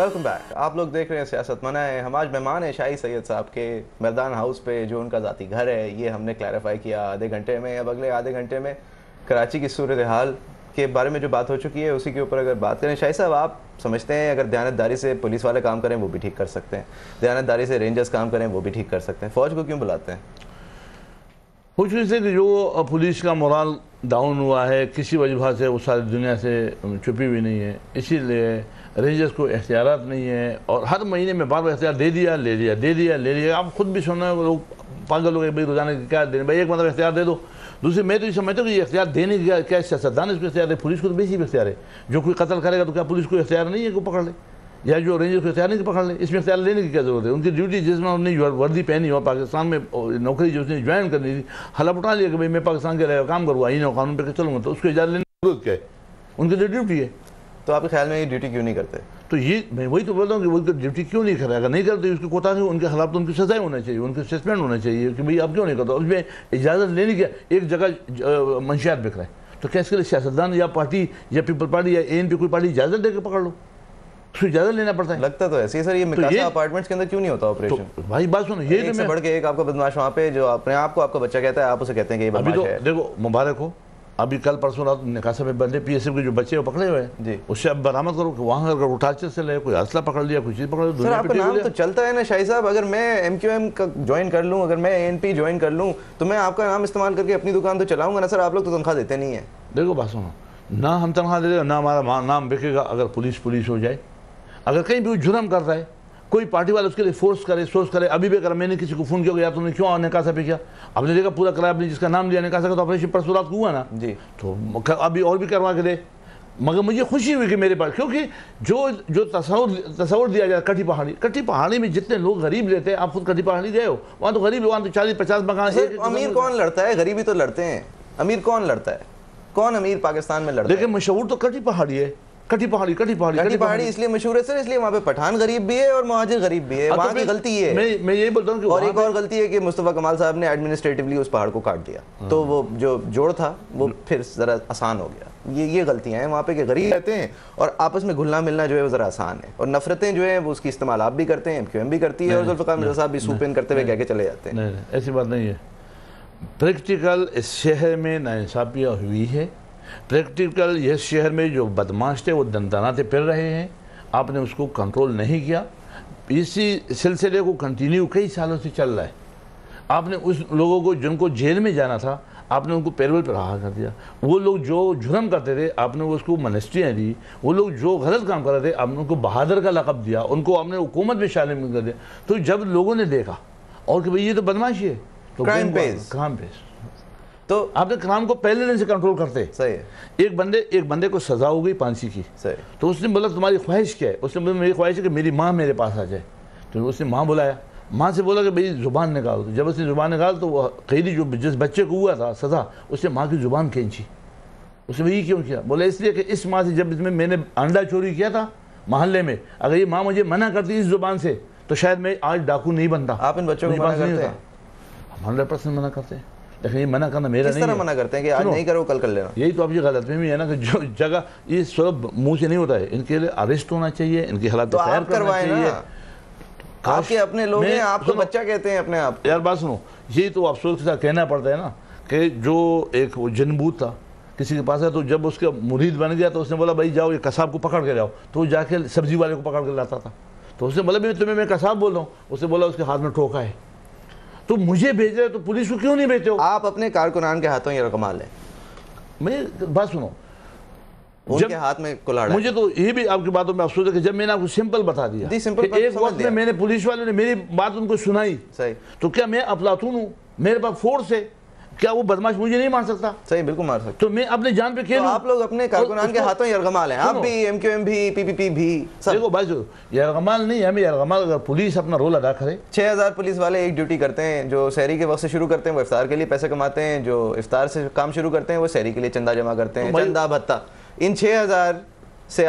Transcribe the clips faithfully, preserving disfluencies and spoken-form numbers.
Welcome back. آپ لوگ دیکھ رہے ہیں سیاست منع ہے. ہم آج مہمان ہیں شاہی سید صاحب کے میدان ہاؤس پہ, جو ان کا ذاتی گھر ہے. یہ ہم نے کلیریفائی کیا آدھے گھنٹے میں. اب اگلے آدھے گھنٹے میں کراچی کی صورتحال کے بارے میں جو بات ہو چکی ہے اسی کے اوپر اگر بات کریں. شاہی صاحب, آپ سمجھتے ہیں اگر دیانتداری سے پولیس والے کام کریں وہ بھی ٹھیک کر سکتے ہیں, دیانتداری سے رینجرز کام کریں وہ بھی ٹھیک کر سکتے ہیں, فوج کو کیوں بلاتے ہیں؟ کچھ سے کہ جو پولیس کا مورال ڈاؤن ہوا ہے کسی وجہ سے وہ ساری دنیا سے چھپی ہوئی نہیں ہے, اسی لیے رینجرز کو اختیارات نہیں ہے. اور ہر مہینے میں بار بار اختیار دے دیا لے لیا دے دیا لے لیا. آپ خود بھی سننا ہے, لوگ پاگل لوگ بھائی روزانہ کیا دینے, بھائی ایک مطلب اختیار دے دو. دوسری میں تو یہ سمجھتا ہوں کہ یہ اختیار دینے کی کیا سیاستدان اس کو اختیار ہے, پولیس کو تو بیسی بھی اختیار ہے. جو کوئی قتل کرے گا تو کیا پولیس کو اختیار نہیں ہے کہ پکڑ لے, یا جو رینجر کو اختیار نہیں کہ پکڑ لے؟ اس میں اختیار لینے کی کیا ضرورت ہے؟ ان کی ڈیوٹی جس میں انہوں نے وردی پہنی ہو, پاکستان میں نوکری جو اس نے جوائن کرنی تھی, حلف اٹھا لیا کہ بھائی میں پاکستان کے رہے کام کروں, آئین و قانون پہ چلوں گا, تو اس کو اجازت لینے کی ضرورت کیا ہے؟ ان کی تو ڈیوٹی ہے. تو آپ کے خیال میں یہ ڈیوٹی کیوں نہیں کرتے؟ تو یہ میں وہی تو بول رہا ہوں کہ وہ ڈیوٹی کیوں نہیں کرے. اگر نہیں کرتے اس کی کوتا ہے, ان کے خلاف تو ان کی سزائیں ہونا چاہیے, ان کے سسپینڈ ہونا چاہیے کہ بھئی آپ کیوں نہیں کرتے. اس میں اجازت لینے کی ایک جگہ منشیات بک رہا ہے, تو کیا اس کے لیے سیاستدان یا پارٹی یا پیپل پارٹی یا اے این پی کوئی پارٹی اجازت دے کے پکڑ لو؟ اس کو اجازت لینا پڑتا ہے. لگتا تو ایسے ہی سر, یہ مکاسا اپارٹمنٹس کے اندر کیوں نہیں ہوتا آپریشن؟ بھائی بات سنو, یہ ایک سے بڑھ کے ایک آپ کا بدماش وہاں پہ جو اپنے آپ کو آپ کا بچہ کہتا ہے, آپ اسے کہتے ہیں کہ یہ بدماش ہے. دیکھو مبارک ہو, ابھی کل پرسوں رات نکاسا میں بندے پی ایس ایف کے جو بچے وہ پکڑے ہوئے ہیں, اس سے اب برآمد کرو کہ وہاں اگر ٹارچر سے لے, کوئی اسلحہ پکڑ لیا, کوئی چیز پکڑ لیا. سر آپ کا نام تو چلتا ہے نا شاہی صاحب, اگر میں ایم کیو ایم کا جوائن کر لوں, اگر میں اے این پی جوائن کر لوں, تو میں آپ کا نام استعمال کر کے اپنی دکان تو چلاؤں گا نا سر. آپ لوگ تو تنخواہ دیتے نہیں ہیں. دیکھو بات سنو, نہ ہم تنخواہ دے دیں نہ ہمارا نام بکے گا اگر پولیس پولیس ہو جائے. اگر کہیں بھی وہ جرم کر رہا ہے, کوئی پارٹی والا اس کے لیے فورس کرے سوچ کرے. ابھی بھی اگر میں نے کسی کو فون کیا کہ یار تم نے کیوں نکاسا پہ کیا, اب نے دیکھا پورا کرا, اپنے جس کا نام لیا نکاسا کا, تو آپریشن پرسوں رات کو ہوا نا جی, تو ابھی اور بھی کروا کے دے. مگر مجھے خوشی ہوئی کہ میرے پاس, کیونکہ جو جو تصور تصور دیا جائے کٹھی پہاڑی, کٹھی پہاڑی میں جتنے لوگ غریب رہتے ہیں, آپ خود کٹھی پہاڑی گئے ہو, وہاں تو غریب وہاں تو چالیس پچاس مکان. امیر کون لڑتا ہے؟ غریبی تو لڑتے ہیں. امیر کون لڑتا ہے؟ کون امیر پاکستان میں لڑتا ہے؟ لیکن مشہور تو کٹھی پہاڑی ہے. کٹھی پہاڑی کٹھی پہاڑی کٹھی پہاڑی اس لیے مشہور ہے سر, اس لیے وہاں پہ پٹھان غریب بھی ہے اور مہاجر غریب بھی ہے. وہاں کی غلطی یہ ہے, میں یہی بولتا ہوں کہ اور ایک اور غلطی ہے کہ مصطفیٰ کمال صاحب نے ایڈمنسٹریٹولی اس پہاڑ کو کاٹ دیا, تو وہ جو جوڑ تھا وہ پھر ذرا آسان ہو گیا. یہ یہ غلطیاں ہیں وہاں پہ کہ غریب رہتے ہیں اور آپس میں گھلنا ملنا جو ہے وہ ذرا آسان ہے, اور نفرتیں جو ہیں وہ اس کی استعمال آپ بھی کرتے ہیں, ایم کیو ایم بھی کرتی ہے, اور ذوالفقار مرزا صاحب بھی سوپن کرتے ہوئے کہہ کے چلے جاتے ہیں. نہیں ایسی بات نہیں ہے. پریکٹیکل اس شہر میں ناانصافیاں ہوئی ہے. پریکٹیکل یہ شہر میں جو بدماش تھے وہ دنداناتے پھر رہے ہیں, آپ نے اس کو کنٹرول نہیں کیا. اسی سلسلے کو کنٹینیو کئی سالوں سے چل رہا ہے. آپ نے اس لوگوں کو جن کو جیل میں جانا تھا, آپ نے ان کو پیرول پہ رہا کر دیا. وہ لوگ جو جرم کرتے تھے آپ نے اس کو منسٹریاں دی. وہ لوگ جو غلط کام کر رہے تھے آپ نے ان کو بہادر کا لقب دیا, ان کو آپ نے حکومت میں شامل کر دیا. تو جب لوگوں نے دیکھا اور کہ بھئی یہ تو بدماشی ہے, تو کرائم پیس کرائم پیس تو آپ نے کرائم کو پہلے دن سے کنٹرول کرتے. صحیح ہے. ایک بندے ایک بندے کو سزا ہو گئی پانسی کی, صحیح, تو اس نے بولا تمہاری خواہش کیا ہے؟ اس نے بولا میری خواہش ہے کہ میری ماں میرے پاس آ جائے. تو اس نے ماں بلایا, ماں سے بولا کہ بھئی زبان نکال. جب اس نے زبان نکال تو وہ قیدی جو جس بچے کو ہوا تھا سزا, اس نے ماں کی زبان کھینچی. اس نے یہ کیوں کیا؟ بولا اس لیے کہ اس ماں سے جب اس میں میں نے انڈا چوری کیا تھا محلے میں, اگر یہ ماں مجھے منع کرتی اس زبان سے تو شاید میں آج ڈاکو نہیں بنتا. آپ ان بچوں کو منع کرتے ہیں؟ ہم ہنڈریڈ پرسینٹ منع کرتے ہیں, لیکن یہ منع کرنا میرا نہیں ہے. کس طرح منع کرتے ہیں کہ آج نہیں کرو کل کر لینا؟ یہی تو آپ کی غلط فہمی ہے نا کہ جو جگہ یہ سب منہ سے نہیں ہوتا ہے, ان کے لیے اریسٹ ہونا چاہیے, ان کی حالات خیر کرنا چاہیے. آپ کے اپنے لوگ ہیں, آپ تو بچہ کہتے ہیں اپنے آپ. یار بات سنو, یہی تو افسوس کے ساتھ کہنا پڑتا ہے نا کہ جو ایک جنبوت تھا کسی کے پاس ہے, تو جب اس کا مرید بن گیا تو اس نے بولا بھائی جاؤ یہ قصاب کو پکڑ کے جاؤ. تو وہ جا کے سبزی والے کو پکڑ کے لاتا تھا. تو اس نے بولا بھائی تمہیں میں قصاب بول رہا ہوں. اس نے بولا اس کے ہاتھ میں ٹھوکا ہے. تو مجھے بھیج رہے تو پولیس کو کیوں نہیں بھیجتے ہو؟ آپ اپنے کارکنان کے ہاتھوں یہ رقم لیں. میں بات سنو, ان کے ہاتھ میں کلاڑا. مجھے تو یہ بھی آپ کی باتوں میں افسوس ہے کہ جب میں نے آپ کو سمپل بتا دیا کہ ایک وقت میں میں نے پولیس والے نے میری بات ان کو سنائی, تو کیا میں افلاطون ہوں؟ میرے پاس فورس ہے, کیا وہ بدماش مجھے نہیں مار سکتا؟ صحیح, بالکل مار سکتا. تو میں اپنے جان پہ کھیلوں. آپ لوگ اپنے کارکنان کے ہاتھوں یرغمال ہیں, آپ بھی, ایم کیو ایم بھی, پی پی پی بھی. دیکھو بھائی یرغمال نہیں, ہمیں یرغمال اگر پولیس اپنا رول ادا کرے. چھ ہزار پولیس والے ایک ڈیوٹی کرتے ہیں, جو سحری کے وقت سے شروع کرتے ہیں وہ افطار کے لیے پیسے کماتے ہیں, جو افطار سے کام شروع کرتے ہیں وہ سحری کے لیے چندہ جمع کرتے ہیں, چندہ بھتہ. ان چھ ہزار سے آپ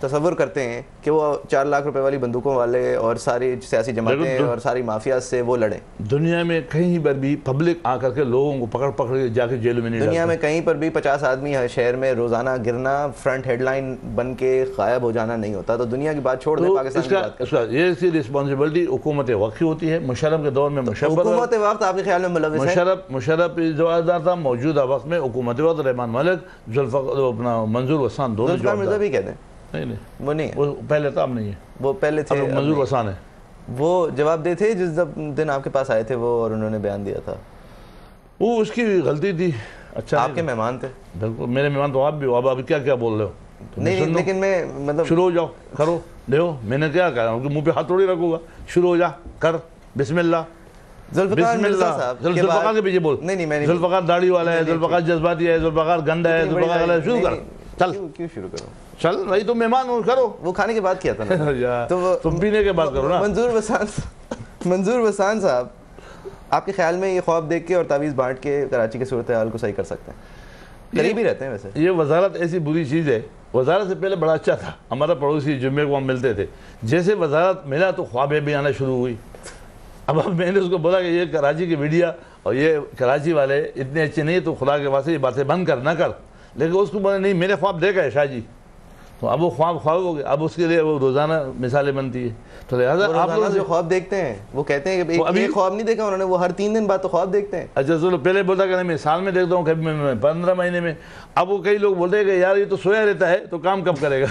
تصور کرتے ہیں کہ وہ چار لاکھ روپے والی بندوقوں والے اور ساری سیاسی جماعتیں اور ساری مافیاز سے وہ لڑیں. دنیا میں کہیں پر بھی پبلک آ کر کے لوگوں کو پکڑ پکڑ کے جا کے جیلوں میں نہیں ڈالتے. دنیا میں کہیں پر بھی پچاس آدمی شہر میں روزانہ گرنا فرنٹ ہیڈ لائن بن کے غائب ہو جانا نہیں ہوتا. تو دنیا کی بات چھوڑ دیں, پاکستان کی بات کریں. یہ اس کی رسپانسبلٹی حکومت وقت کی ہوتی ہے. مشرف کے دور میں مشرف حکومت وقت آپ کے خیال میں ملوث ہے؟ مشرف مشرف جوابدار تھا. موجودہ وقت میں حکومت وقت رحمان ملک, ذوالفقار اپنا منظور حسان دونوں ذوالفقار مرزا بھی کہتے ہیں. نہیں نہیں وہ نہیں ہے, وہ پہلے تو اب نہیں ہے, وہ پہلے تھے. منظور حسان ہے. وہ جواب دے تھے جس دن آپ کے پاس آئے تھے وہ, اور انہوں نے بیان دیا تھا. وہ اس کی غلطی تھی. اچھا آپ کے مہمان تھے. بالکل میرے مہمان تو آپ بھی ہو. اب ابھی کیا کیا بول رہے ہو؟ نہیں لیکن میں مطلب شروع ہو جاؤ, کرو. دیکھو میں نے کیا کہا, منہ پہ ہاتھ تھوڑی رکھوں گا. شروع ہو جا, کر, بسم اللہ. ذوالفقار مرزا صاحب ذوالفقار کے پیچھے بول. نہیں نہیں میں نہیں. ذوالفقار داڑھی والا ہے, ذوالفقار جذباتی ہے, ذوالفقار گندا ہے, ذوالفقار شروع کر. چل کیوں شروع کرو؟ چل بھائی تم مہمان ہو, کرو. وہ کھانے کے بعد کیا تھا نا, تو تم پینے کے بعد کرو نا. منظور وسان منظور وسان صاحب آپ کے خیال میں یہ خواب دیکھ کے اور تعویذ بانٹ کے کراچی کے صورتحال کو صحیح کر سکتے ہیں؟ قریب ہی رہتے ہیں ویسے. یہ وزارت ایسی بری چیز ہے. وزارت سے پہلے بڑا اچھا تھا. ہمارا پڑوسی جمعے کو ہم ملتے تھے. جیسے وزارت ملا تو خوابیں بھی آنا شروع ہوئی. اب میں نے اس کو بولا کہ یہ کراچی کی میڈیا اور یہ کراچی والے اتنے اچھے نہیں, تو خدا کے واسطے یہ باتیں بند کر نہ کر. لیکن اس کو بولا نہیں, میرے خواب دیکھا ہے شاہ جی. تو اب وہ خواب خواب ہو گئے. اب اس کے لیے وہ روزانہ مثالیں بنتی ہے. تو لہٰذا آپ لوگ جو خواب دیکھتے ہیں وہ کہتے ہیں کہ ایک خواب نہیں دیکھا انہوں نے, وہ ہر تین دن بعد تو خواب دیکھتے ہیں. اچھا چلو, پہلے بولتا کہ میں سال میں دیکھتا ہوں, کبھی میں پندرہ مہینے میں. اب وہ کئی لوگ بولتے ہیں کہ یار یہ تو سویا رہتا ہے تو کام کب کرے گا.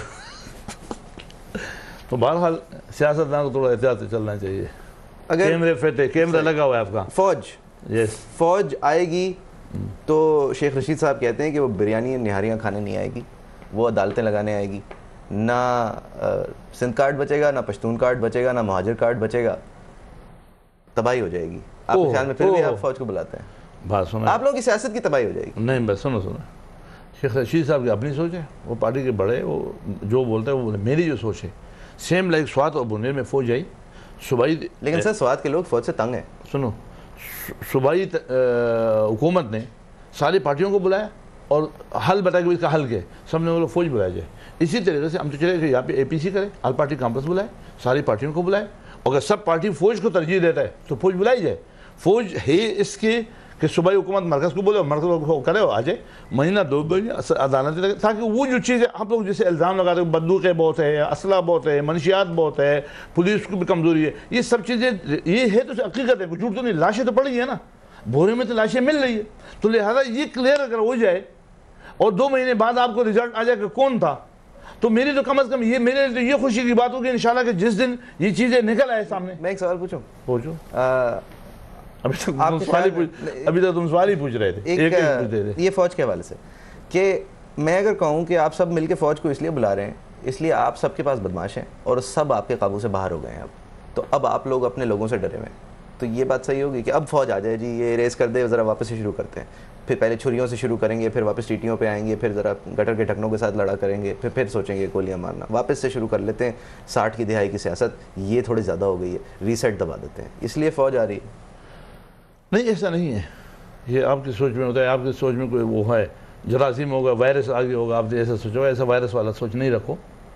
تو بہرحال سیاستدان کو تھوڑا احتیاط سے چلنا چاہیے. اگر کیمرے فٹے, کیمرہ لگا ہوا ہے آپ کا. فوج یس فوج آئے گی تو شیخ رشید صاحب کہتے ہیں کہ وہ بریانی نہاریاں کھانے نہیں آئے گی, وہ عدالتیں لگانے آئے گی. نہ سندھ کارڈ بچے گا, نہ پشتون کارڈ بچے گا, نہ مہاجر کارڈ بچے گا. تباہی ہو جائے گی. آپ کے خیال میں پھر بھی آپ فوج کو بلاتے ہیں؟ بات سنو, آپ لوگوں کی سیاست کی تباہی ہو جائے گی. نہیں بس سنو سنو, شیخ رشید صاحب کی اپنی سوچ ہے. وہ پارٹی کے بڑے, وہ جو بولتے ہیں وہ میری جو سوچ ہے. سیم لائک سوات اور بنیر میں فوج آئی صوبائی. لیکن سر سوات کے لوگ فوج سے تنگ ہیں. سنو, صوبائی حکومت نے ساری پارٹیوں کو بلایا اور حل بتا کے اس کا حل کیا, سب نے وہ فوج بلایا جائے. اسی طریقے سے ہم تو چلے کہ یہاں پہ اے پی سی کرے, آل پارٹی کانفرنس بلائے, ساری پارٹیوں کو بلائے. اگر سب پارٹی فوج کو ترجیح دیتا ہے تو فوج بلائی جائے. فوج ہے اس کی کہ صوبائی حکومت مرکز کو بولے اور مرکز کو کرے اور آ جائے. مہینہ دو مہینے عدالت لگے, تاکہ وہ جو چیزیں آپ لوگ جیسے الزام لگاتے ہیں بندوقیں بہت ہے, اسلحہ بہت ہے, منشیات بہت ہے, پولیس کی بھی کمزوری ہے, یہ سب چیزیں یہ ہے تو حقیقت ہے, کچھ جھوٹ تو نہیں. لاشیں تو پڑی ہیں نا, بھورے میں تو لاشیں مل رہی ہے. تو لہٰذا یہ کلیئر اگر ہو جائے اور دو مہینے بعد آپ کو رزلٹ آ جائے کہ کون تھا, تو میری تو کم از کم یہ میرے لیے یہ خوشی کی بات ہوگی انشاءاللہ کہ جس دن یہ چیزیں نکل آئے سامنے. میں ایک سوال پوچھوں؟ پوچھو. ابھی تک تم سوال ہی پوچھ ابھی تک تم سوال ہی پوچھ رہے تھے. ایک ایک یہ فوج کے حوالے سے کہ میں اگر کہوں کہ آپ سب مل کے فوج کو اس لیے بلا رہے ہیں اس لیے آپ سب کے پاس بدماش ہیں اور سب آپ کے قابو سے باہر ہو گئے ہیں اب, تو اب آپ لوگ اپنے لوگوں سے ڈرے ہوئے ہیں, تو یہ بات صحیح ہوگی کہ اب فوج آ جائے جی, یہ ریز کر دے, ذرا واپس سے شروع کرتے ہیں, پھر پہلے چھریوں سے شروع کریں گے, پھر واپس ٹیٹیوں پہ آئیں گے, پھر ذرا گٹر کے ڈھکنوں کے ساتھ لڑا کریں گے, پھر پھر سوچیں گے گولیاں مارنا, واپس سے شروع کر لیتے ہیں. ساٹھ کی دہائی کی سیاست یہ تھوڑی زیادہ ہو گئی ہے, ریسیٹ دبا دیتے ہیں, اس لیے فوج آ رہی ہے. نہیں ایسا نہیں ہے, یہ آپ کی سوچ میں ہوتا ہے. آپ کی سوچ میں کوئی وہ ہے جراثیم ہوگا, وائرس آگے ہوگا, آپ ایسا سوچو, ایسا وائرس والا سوچ نہیں رکھو.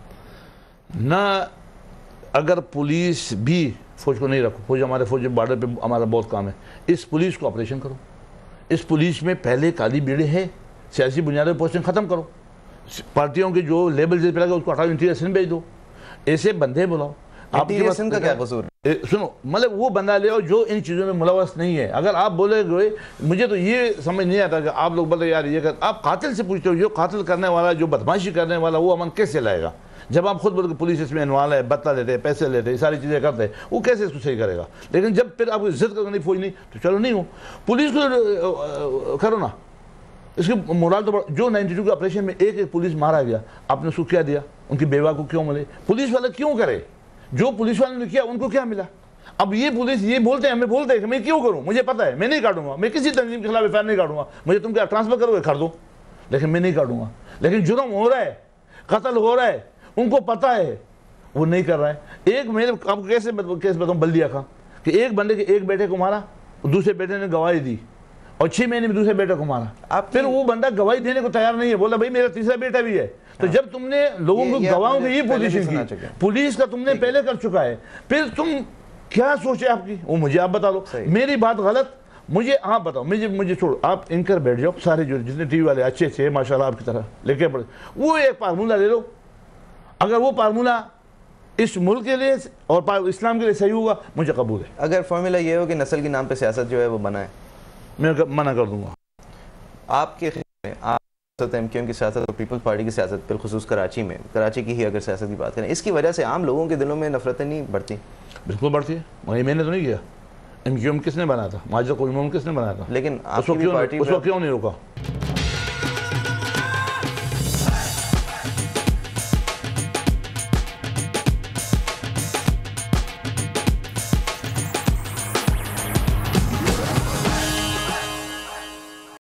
نہ اگر پولیس بھی فوج کو نہیں رکھو, فوج ہمارے فوج بارڈر پہ ہمارا بہت کام ہے. اس پولیس کو آپریشن کرو. اس پولیس میں پہلے کالی بیڑے ہیں, سیاسی بنیادوں پہ پوسٹنگ ختم کرو. پارٹیوں کے جو لیبل جس پہ لگا اس کو ہٹاؤ, انٹیریئر سندھ بھیج دو. ایسے بندے بلاؤ. آپ کے سندھ کا کیا قصور؟ سنو, مطلب وہ بندہ لے آؤ جو ان چیزوں میں ملوث نہیں ہے. اگر آپ بولے گئے, مجھے تو یہ سمجھ نہیں آتا کہ آپ لوگ بولے یار یہ کر, آپ قاتل سے پوچھتے ہو, جو قاتل کرنے والا, جو بدماشی کرنے والا, وہ امن کیسے لائے گا؟ جب آپ خود بولتے کہ پولیس اس میں انوالو ہے, بتا لیتے ہیں, پیسے لیتے ہیں, ساری چیزیں کرتے ہیں, وہ کیسے اس کو صحیح کرے گا؟ لیکن جب پھر آپ کو عزت کرنے فوج نہیں تو چلو نہیں ہو, پولیس کو کرو نا. اس کی مورال تو جو نائنٹی ٹو کے آپریشن میں ایک ایک پولیس مارا گیا, آپ نے اس کو کیا دیا؟ ان کی بیوہ کو کیوں ملے؟ پولیس والا کیوں کرے؟ جو پولیس والوں نے کیا ان کو کیا ملا؟ اب یہ پولیس یہ بولتے ہیں, ہمیں بولتے ہیں کہ میں کیوں کروں, مجھے پتا ہے میں نہیں کاٹوں گا, میں کسی تنظیم کے خلاف ایف آئی آر نہیں کاٹوں گا, مجھے تم کیا ٹرانسفر کرو گے کر دو, لیکن میں نہیں کاٹوں گا. لیکن جرم ہو رہا ہے, قتل ہو رہا ہے, ان کو پتا ہے, وہ نہیں کر رہا ہے. ایک میرے آپ کو کیسے کیس بتاؤں, بلدیہ کا, کہ ایک بندے کے ایک بیٹے کو مارا, دوسرے بیٹے نے گواہی دی, اور چھ مہینے میں دوسرے بیٹے کو مارا. آپ پھر وہ بندہ گواہی دینے کو تیار نہیں ہے, بولا بھائی میرا تیسرا بیٹا بھی ہے. تو جب تم نے لوگوں کو گواہوں کی یہ پوزیشن کی, پولیس کا تم نے پہلے کر چکا ہے, پھر تم کیا سوچے آپ کی, وہ مجھے آپ بتا دو. میری بات غلط, مجھے آپ بتاؤ, مجھے مجھے چھوڑو, آپ انکر بیٹھ جاؤ, سارے جو جتنے ٹی وی والے اچھے اچھے ماشاءاللہ آپ کی طرح لے کے پڑے, وہ ایک فارمولہ لے لو. اگر وہ فارمولہ اس ملک کے لیے اور اسلام کے لیے صحیح ہوگا, مجھے قبول ہے. اگر فارمولہ یہ ہو کہ نسل کے نام پہ سیاست جو ہے وہ بنائے, میں منع کر دوں گا. آپ کے خیال میں آپ ایم کیو ایم کی سیاست اور پیپلز پارٹی کی سیاست بالخصوص کراچی میں, کراچی کی ہی اگر سیاست کی بات کریں, اس کی وجہ سے عام لوگوں کے دلوں میں نفرتیں نہیں بڑھتی؟ بالکل بڑھتی ہے. مگر میں نے تو نہیں کیا. ایم کیو ایم کس نے بنا تھا, ماجد کو امام کس نے بنایا تھا, لیکن اس کو کیوں نہیں روکا؟